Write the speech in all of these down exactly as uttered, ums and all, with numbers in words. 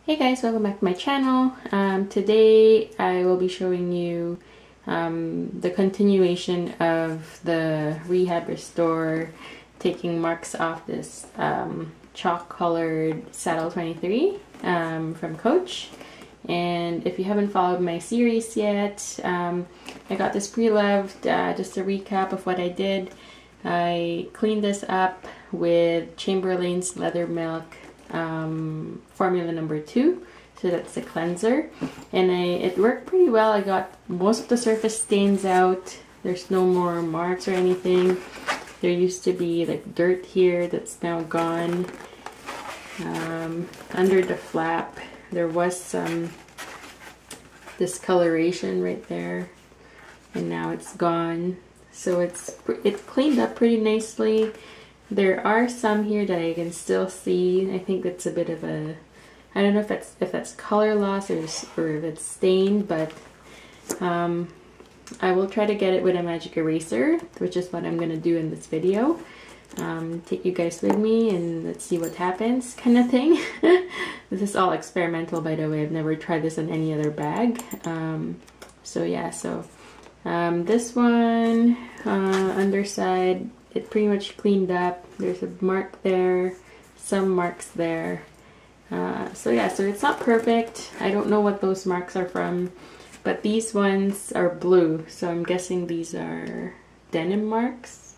Hey guys, welcome back to my channel. Um, today I will be showing you um, the continuation of the Rehab Restore, taking marks off this um, chalk colored Saddle twenty-three um, from Coach. And if you haven't followed my series yet, um, I got this pre-loved. Uh, just a recap of what I did. I cleaned this up with Chamberlain's Leather Milk um, formula number two, so that's the cleanser, and I, it worked pretty well. I got most of the surface stains out. There's no more marks or anything. There used to be like dirt here that's now gone. Um, under the flap there was some discoloration right there, and now it's gone. So it's it cleaned up pretty nicely. There are some here that I can still see. I think it's a bit of a, I don't know if that's if that's color loss or, or if it's stained, but um, I will try to get it with a magic eraser, which is what I'm going to do in this video. Um, take you guys with me and let's see what happens, kind of thing. This is all experimental, by the way. I've never tried this on any other bag. Um, so yeah, so um, this one, uh, underside, it pretty much cleaned up. There's a mark there, some marks there. Uh, so yeah, so it's not perfect. I don't know what those marks are from, but these ones are blue, so I'm guessing these are denim marks.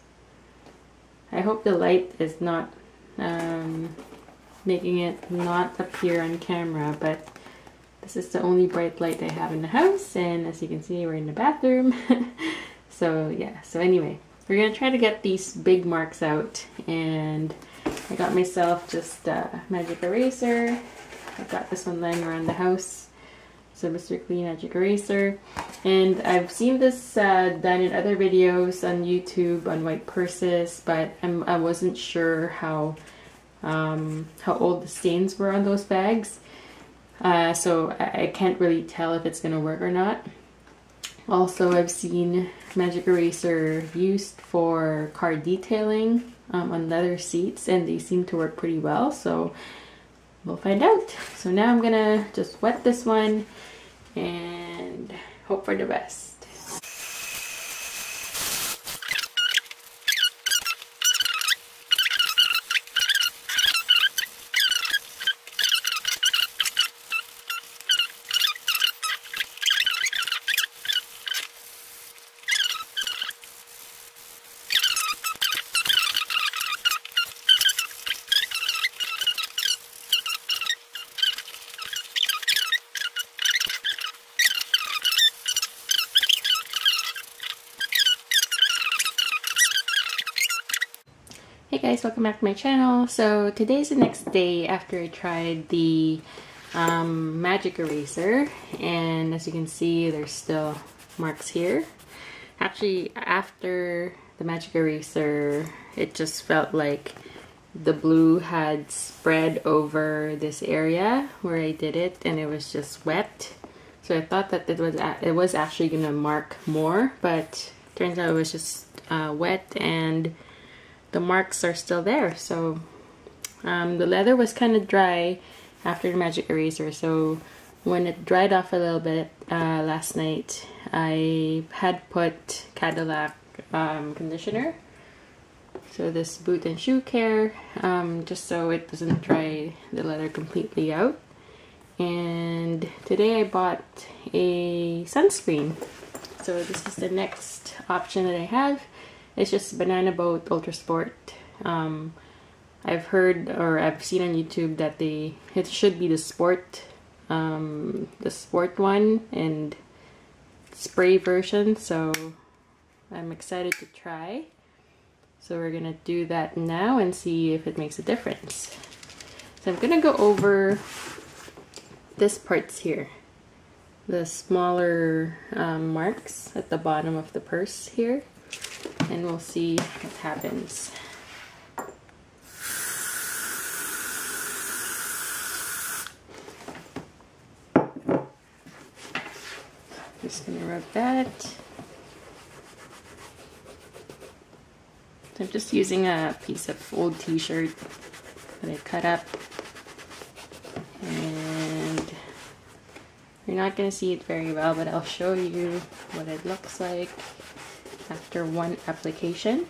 I hope the light is not um, making it not appear on camera, but this is the only bright light I have in the house, and as you can see, we're in the bathroom. So yeah, so anyway, we're gonna try to get these big marks out, and I got myself just a magic eraser. I got this one lying around the house, so Mister Clean Magic Eraser. And I've seen this uh, done in other videos on YouTube on white purses, but I'm, I wasn't sure how um, how old the stains were on those bags, uh, so I, I can't really tell if it's gonna work or not. Also, I've seen magic eraser used for car detailing um, on leather seats, and they seem to work pretty well, so we'll find out. So now I'm gonna just wet this one and hope for the best. Hey guys, welcome back to my channel. So today's the next day after I tried the um, magic eraser, and as you can see, there's still marks here. Actually, after the magic eraser, it just felt like the blue had spread over this area where I did it, and it was just wet. So I thought that it was it was actually gonna mark more, but turns out it was just uh, wet, and the marks are still there. So um, the leather was kind of dry after the magic eraser, so when it dried off a little bit uh, last night, I had put Cadillac um, conditioner, so this boot and shoe care, um, just so it doesn't dry the leather completely out. And today I bought a sunscreen, so this is the next option that I have. It's just Banana Boat Ultra Sport. Um, I've heard or I've seen on YouTube that they it should be the sport, um, the sport one and spray version. So I'm excited to try. So we're gonna do that now and see if it makes a difference. So I'm gonna go over this parts here, the smaller um, marks at the bottom of the purse here, and we'll see what happens. Just gonna rub that. So I'm just using a piece of old t-shirt that I cut up, and You're not going to see it very well, but I'll show you what it looks like after one application.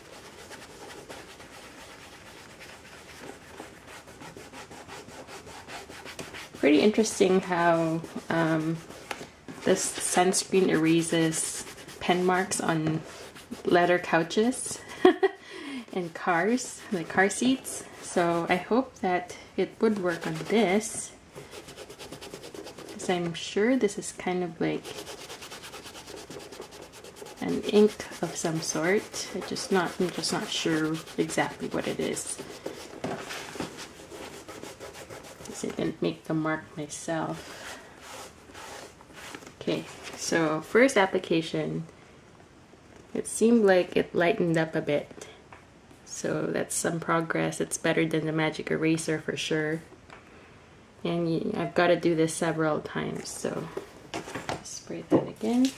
Pretty interesting how um, this sunscreen erases pen marks on leather couches and cars, like car seats. So I hope that it would work on this, because I'm sure this is kind of like an ink of some sort. I just not, I'm just not sure exactly what it is. I didn't make the mark myself. Okay, so first application, it seemed like it lightened up a bit. So that's some progress. It's better than the magic eraser for sure. And you, I've got to do this several times. So spray that again.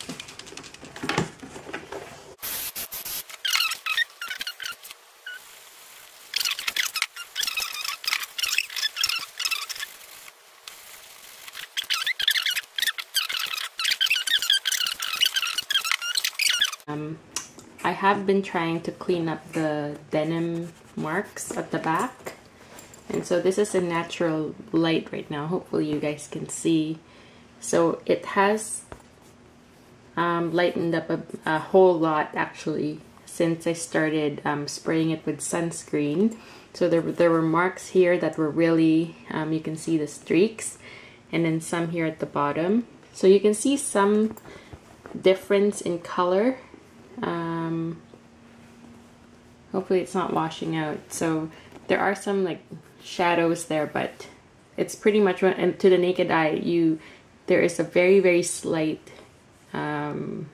Um, I have been trying to clean up the denim marks at the back, and so this is a natural light right now. Hopefully you guys can see. So it has um, lightened up a, a whole lot actually since I started um, spraying it with sunscreen. So there, there were marks here that were really, um, you can see the streaks, and then some here at the bottom. So you can see some difference in color. Um, hopefully it's not washing out. So there are some like shadows there, but it's pretty much, and to the naked eye, you there is a very very slight um,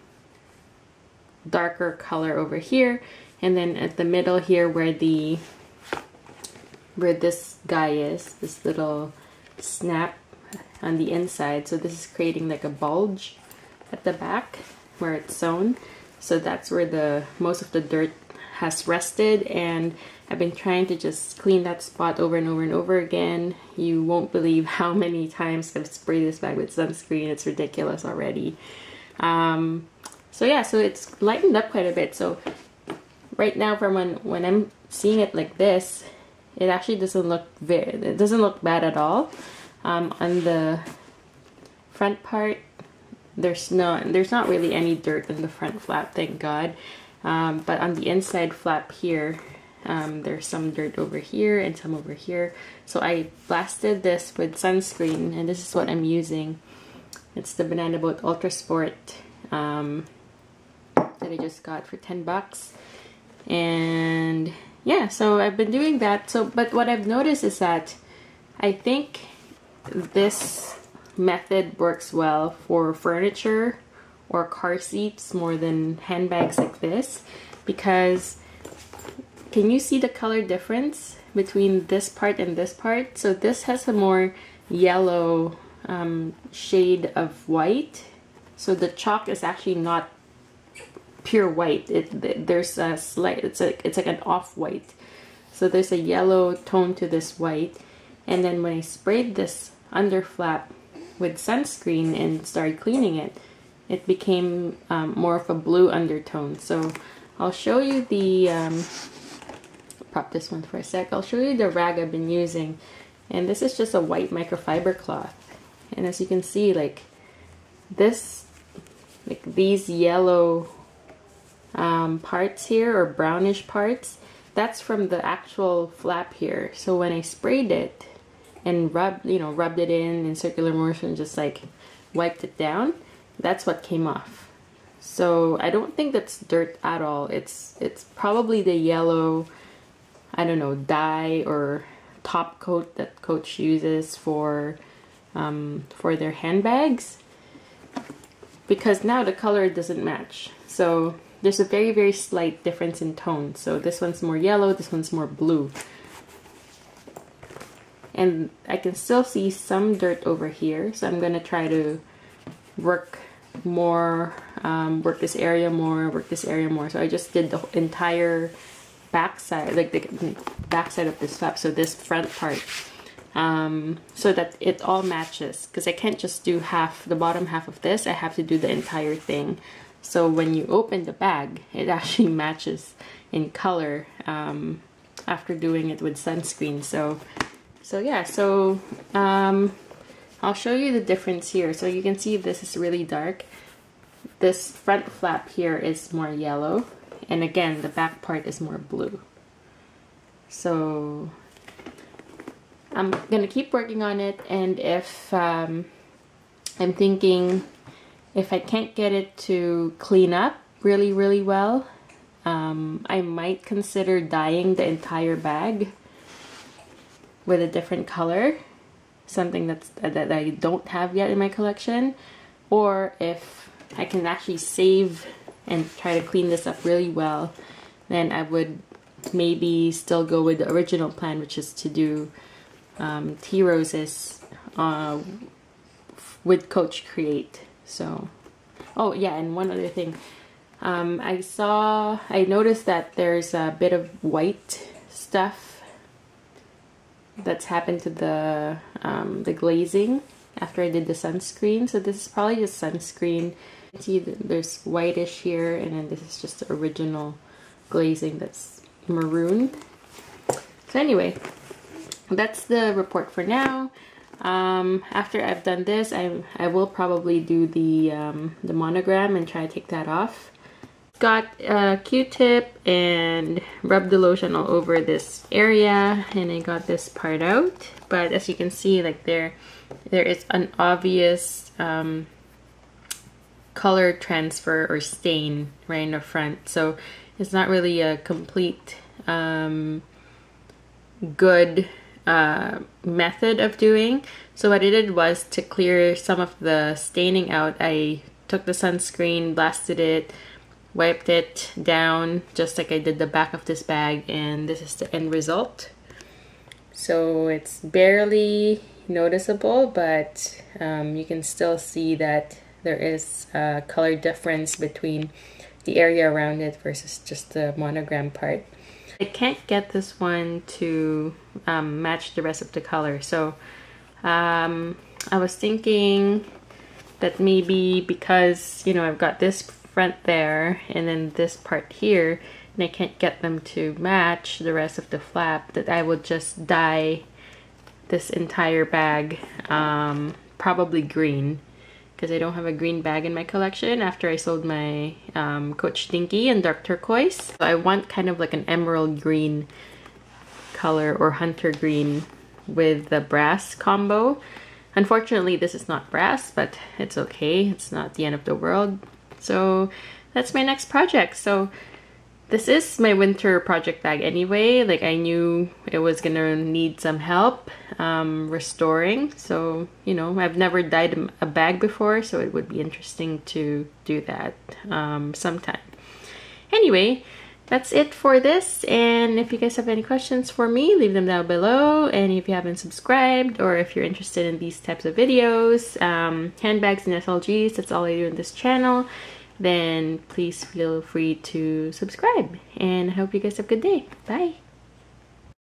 darker color over here, and then at the middle here where the where this guy is, this little snap on the inside. So this is creating like a bulge at the back where it's sewn. So that's where the most of the dirt has rested, and I've been trying to just clean that spot over and over and over again. You won't believe how many times I've sprayed this bag with sunscreen. It's ridiculous already. Um, so yeah, so it's lightened up quite a bit. So right now, from when when I'm seeing it like this, it actually doesn't look very, it doesn't look bad at all. Um, on the front part, There's no, there's not really any dirt in the front flap, thank God. Um, but on the inside flap here, um, there's some dirt over here and some over here. So I blasted this with sunscreen, and this is what I'm using. It's the Banana Boat Ultra Sport um, that I just got for ten bucks. And yeah, so I've been doing that. So, but what I've noticed is that I think this method works well for furniture or car seats more than handbags like this, because can you see the color difference between this part and this part? So this has a more yellow um, shade of white, so the chalk is actually not pure white. It there's a slight, it's like it's like an off-white, so there's a yellow tone to this white. And then when I sprayed this under flap with sunscreen and started cleaning it, it became um, more of a blue undertone. So I'll show you the um, prop this one for a sec. I'll show you the rag I've been using, and this is just a white microfiber cloth. And as you can see, like this, like these yellow um, parts here, or brownish parts, that's from the actual flap here. So when I sprayed it and rubbed, you know, rubbed it in in circular motion, just like wiped it down, that's what came off. So I don't think that's dirt at all. It's it's probably the yellow, I don't know, dye or top coat that Coach uses for um, for their handbags, because now the color doesn't match. So there's a very very slight difference in tone. So this one's more yellow, this one's more blue. And I can still see some dirt over here, so I'm gonna try to work more, um, work this area more, work this area more. So I just did the entire back side, like the back side of this flap, so this front part. um, so that it all matches, because I can't just do half, the bottom half of this, I have to do the entire thing. So when you open the bag, it actually matches in color um, after doing it with sunscreen. So, so yeah, so um, I'll show you the difference here. So you can see this is really dark. This front flap here is more yellow, and again, the back part is more blue. So I'm gonna keep working on it, and if um, I'm thinking if I can't get it to clean up really, really well, um, I might consider dyeing the entire bag with a different color, something that's that I don't have yet in my collection. Or if I can actually save and try to clean this up really well, then I would maybe still go with the original plan, which is to do um, tea roses uh, with Coach Create. So, oh yeah, and one other thing, um, I saw, I noticed that there's a bit of white stuff that's happened to the um, the glazing after I did the sunscreen. So this is probably just sunscreen. You can see there's whitish here, and then this is just the original glazing that's maroon. So anyway, that's the report for now. Um, after I've done this, I, I will probably do the, um, the monogram and try to take that off. Got a Q-tip and rubbed the lotion all over this area, and I got this part out. But as you can see, like there, there is an obvious um, color transfer or stain right in the front. So it's not really a complete um, good uh, method of doing. So what I did was, to clear some of the staining out, I took the sunscreen, blasted it, wiped it down just like I did the back of this bag, and this is the end result. So it's barely noticeable, but um, you can still see that there is a color difference between the area around it versus just the monogram part. I can't get this one to um, match the rest of the color, so um, I was thinking that maybe because, you know, I've got this front there and then this part here, and I can't get them to match the rest of the flap, that I would just dye this entire bag um, probably green, because I don't have a green bag in my collection after I sold my um, Coach Dinky and Dark Turquoise. So I want kind of like an emerald green color or hunter green with the brass combo. Unfortunately, this is not brass, but it's okay. It's not the end of the world. So that's my next project. So this is my winter project bag anyway. Like, I knew it was gonna need some help um, restoring. So, you know, I've never dyed a bag before, so it would be interesting to do that um, sometime. Anyway, that's it for this. And if you guys have any questions for me, leave them down below. And if you haven't subscribed, or if you're interested in these types of videos, um, handbags and S L Gs, that's all I do in this channel, then please feel free to subscribe. And I hope you guys have a good day. Bye!